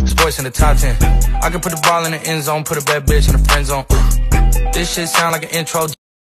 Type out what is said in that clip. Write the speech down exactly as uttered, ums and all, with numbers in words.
This voice in the top ten. I can put the ball in the end zone, put a bad bitch in the friend zone. This shit sound like an intro.